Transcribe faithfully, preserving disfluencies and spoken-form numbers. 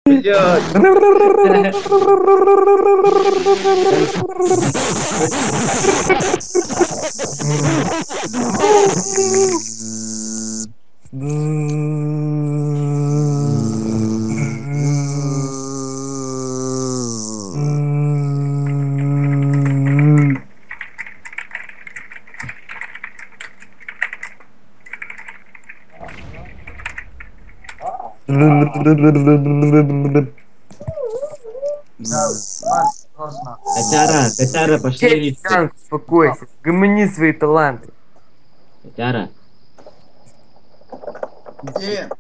Блядь. Котяра, котяра, пошевелись. Успокойся, гомони свои таланты. Котяра. Где?